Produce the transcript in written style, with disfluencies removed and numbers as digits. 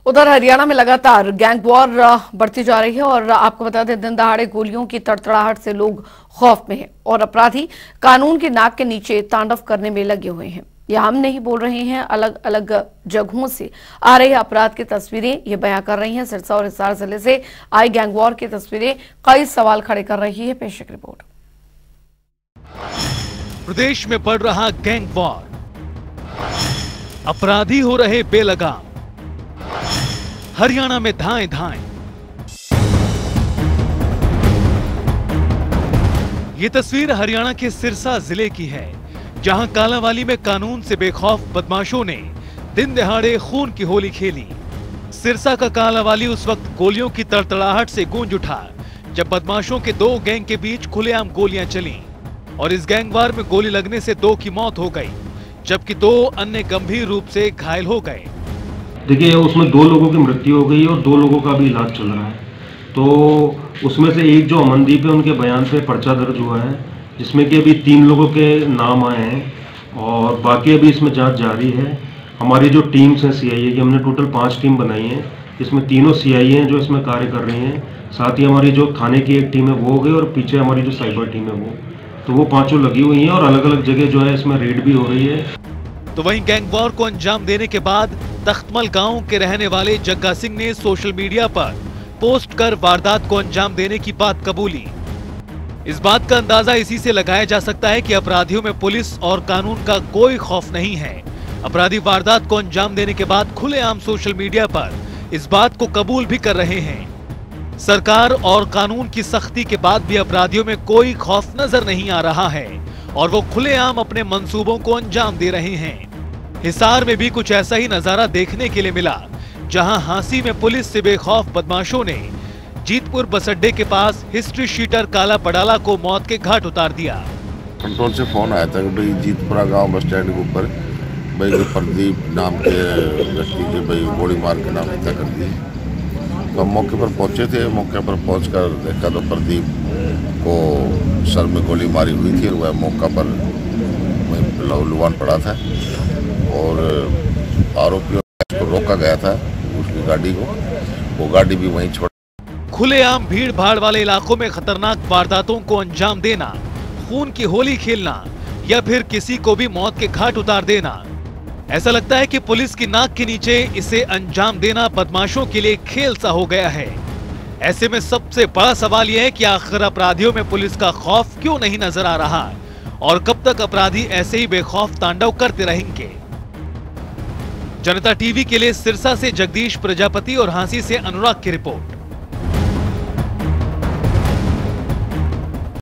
उधर हरियाणा में लगातार गैंग वॉर बढ़ती जा रही है और आपको बता दें दिन दहाड़े गोलियों की तड़तड़ाहट से लोग खौफ में हैं और अपराधी कानून के नाक के नीचे तांडव करने में लगे हुए हैं। यह हम नहीं बोल रहे हैं, अलग अलग जगहों से आ रही अपराध की तस्वीरें ये बयां कर रही हैं। सिरसा और हिसार जिले से आई गैंग वॉर की तस्वीरें कई सवाल खड़े कर रही है। पेश एक रिपोर्ट। प्रदेश में बढ़ रहा गैंग वॉर, अपराधी हो रहे बेलगाम, हरियाणा में धाएं धाएं। ये तस्वीर हरियाणा के सिरसा जिले की है, जहां कालांवाली में कानून से बेखौफ बदमाशों ने दिन दहाड़े खून की होली खेली। सिरसा का कालांवाली उस वक्त गोलियों की तड़तड़ाहट से गूंज उठा जब बदमाशों के दो गैंग के बीच खुलेआम गोलियां चली और इस गैंगवार में गोली लगने से 2 की मौत हो गई, जबकि 2 अन्य गंभीर रूप से घायल हो गए। देखिए, उसमें 2 लोगों की मृत्यु हो गई और 2 लोगों का भी इलाज चल रहा है। तो उसमें से एक जो अमनदीप है, उनके बयान पे पर्चा दर्ज हुआ है, जिसमें कि अभी 3 लोगों के नाम आए हैं और बाकी अभी इसमें जांच जारी है। हमारी जो टीम्स हैं सीआईए की, हमने टोटल 5 टीम बनाई है, जिसमें तीनों सीआईए हैं जो इसमें कार्य कर रही हैं। साथ ही हमारी जो थाने की एक टीम है वो हो गई और पीछे हमारी जो साइबर टीम है वो पांचों लगी हुई हैं और अलग अलग जगह जो है इसमें रेड भी हो रही है। तो वहीं गैंग वॉर को अंजाम देने के बाद तख्तमल गांव के रहने वाले जग्गा सिंह ने सोशल मीडिया पर पोस्ट कर वारदात को अंजाम देने की बात कबूली। इस बात का अंदाजा इसी से लगाया जा सकता है कि अपराधियों में पुलिस और कानून का कोई खौफ नहीं है। अपराधी वारदात को अंजाम देने के बाद खुलेआम सोशल मीडिया पर इस बात को कबूल भी कर रहे हैं। सरकार और कानून की सख्ती के बाद भी अपराधियों में कोई खौफ नजर नहीं आ रहा है और वो खुलेआम अपने मंसूबों को अंजाम दे रहे हैं। हिसार में भी कुछ ऐसा ही नजारा देखने के लिए मिला, जहां हांसी में पुलिस से बेखौफ बदमाशों ने जीतपुर बस अड्डे के पास हिस्ट्री शीटर काला पडाला को मौत के घाट उतार दिया। कंट्रोल से फोन आया था कि भाई जीतपुरा गांव बस स्टैंड के ऊपर भाई प्रदीप नाम के व्यक्ति के भाई गोली मार के नाम हत्या कर दी। तो हम मौके पर पहुंचे थे। मौके पर पहुंचकर देखा तो प्रदीप को सर में गोली मारी हुई थी और वह मौका पर लहूलुहान पड़ा था और आरोपियों को रोका गया था, उसकी गाड़ी को, वो गाड़ी भी वहीं छोड़। खुलेआम भीड़ भाड़ वाले इलाकों में खतरनाक वारदातों को अंजाम देना, खून की होली खेलना या फिर किसी को भी मौत के घाट उतार देना, ऐसा लगता है कि पुलिस की नाक के नीचे इसे अंजाम देना बदमाशों के लिए खेल सा हो गया है। ऐसे में सबसे बड़ा सवाल यह है कि आखिर अपराधियों में पुलिस का खौफ क्यों नहीं नजर आ रहा और कब तक अपराधी ऐसे ही बेखौफ तांडव करते रहेंगे। जनता टीवी के लिए सिरसा से जगदीश प्रजापति और हांसी से अनुराग की रिपोर्ट।